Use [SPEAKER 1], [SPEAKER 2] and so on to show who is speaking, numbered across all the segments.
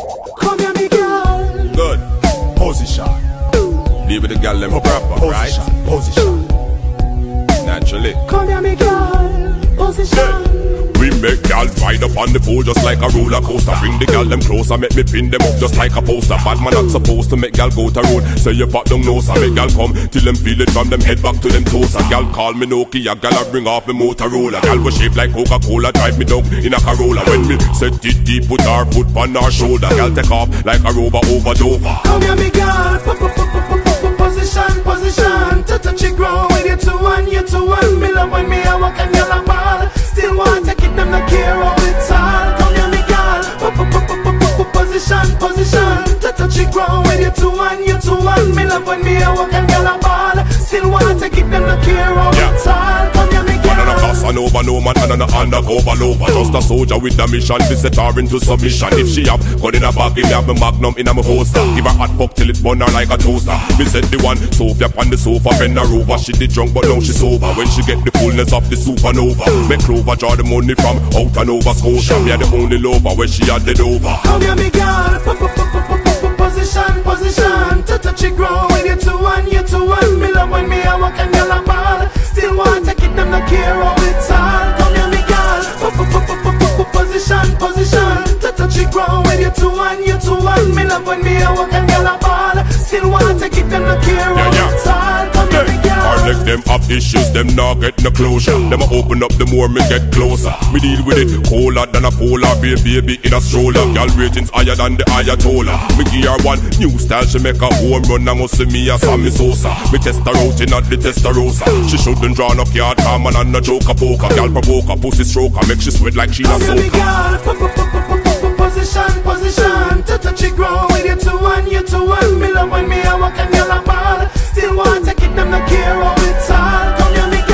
[SPEAKER 1] Come here, me girl.
[SPEAKER 2] Good. Position. Leave with the girl them proper, right?
[SPEAKER 1] Position.
[SPEAKER 2] Naturally.
[SPEAKER 1] Come here, me girl. Position.
[SPEAKER 2] We make gal ride up on the pole just like a roller coaster. Bring the gal them closer, make me pin them up just like a poster. Bad man not supposed to make gal go to road. Say you pop down nose and make gal come till them feel it from them head back to them toes. A gal call me Nokia, gal I bring off me Motorola. Gal was shaped like Coca-Cola, drive me down in a Corolla. When me set it deep, put her foot on her shoulder. Gal take off like a rover over Dover.
[SPEAKER 1] Come here, me girl. Position, position. To touch the ground with you two and you two and me love when me a walk and gal a ball. Still want to keep them not care how it's all. Come here, me girl. Position, position. To touch the ground with you two and you two and me love when me a walk and gal a ball. Still want to keep them not care how it's all. Come here, me girl.
[SPEAKER 2] One on a Casanova, no man, and an undercover lover. Just a soldier with a mission to set her into submission. If she have gun in her bag, give me have my magnum in my holster. Give her hot fuck till it burn her like a toaster. Me said the one, Sophia on the sofa, bend her over. She did drunk but now she sober. When she get the fullness of the supernova, make Clover draw the money from out and Nova Scotia. Me are the only lover where she had dead over.
[SPEAKER 1] Come here, me girl. Position, position. To touch the ground with you two and you two and me love when me a walk and gal a ball. Still want to keep them not care how it's all. Come here, me girl. Position, position. To touch the ground with you two and you two and me love when me a walk and gal a ball. Still want to keep them not care how it's all. Come here, me girl.
[SPEAKER 2] Or like them have issues, them not get no closure. Them a open up the more me get closer. Me deal with it colder than a polar bear baby in a stroller. Girl ratings higher than the Ayatollah. Me give her one new style, she make a home run. I must see me a Sammy Sosa. Me test her out in at the Testarossa. She shouldn't draw no card, calm and no joker poker. Girl provoke a pussy stroker, make she sweat like she a soaker.
[SPEAKER 1] Position, position. To touch the ground with you two and you two and me love when me a walk and gal a ball. Still want to keep them not care how it's all. Come here, me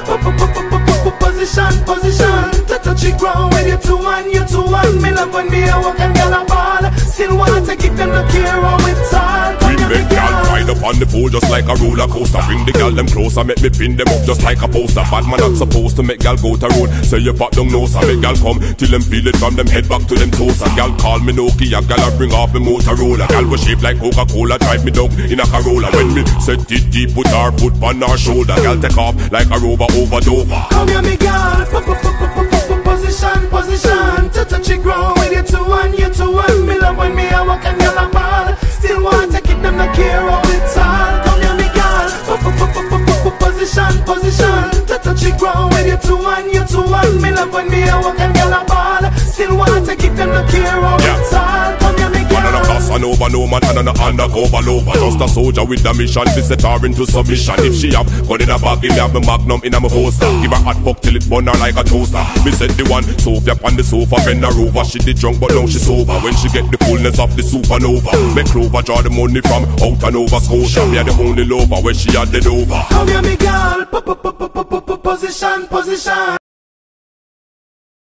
[SPEAKER 1] girl. Position, position. To touch the ground with you two and you two and me love when me a walk and gal a ball. Still want to keep them not care how it's all. Come here, me girl.
[SPEAKER 2] Ride up on the pole just like a roller coaster. Bring the gal them closer, make me pin them up just like a poster. Bad man not supposed to make gal go to road. Say you pop down nose and make gal come till them feel it from them head back to them toes. A gal call me Nokia, gal I bring off me Motorola. Gal was shaped like Coca-Cola, drive me down in a Corolla. When me set it deep, put her foot on her shoulder. Gal take off like a rover over Dover.
[SPEAKER 1] Come here, me girl. Position, position. To touch the ground with you two and you two and me love when me a walk and gal a ball. Still want to keep them not care how it's all. Come here, me girl. Position, position. To touch the ground with you two and you two and me love when me a walk and gal a ball. Still want to keep them not care how it's all. Come here, me girl.
[SPEAKER 2] One on a Casanova, no man, and an undercover lover. Just a soldier with a mission to set her into submission. If she have gun in her bag, give me have my magnum in my holster. Give her hot fuck till it burn her like a toaster. Me said the one, Sophia on the sofa, bend her over. She did drunk but now she sober. When she get the fullness of the supernova, make Clover draw the money from out and Nova Scotia. Me are the only lover where she had dead over.
[SPEAKER 1] Come here, me girl. Position, position.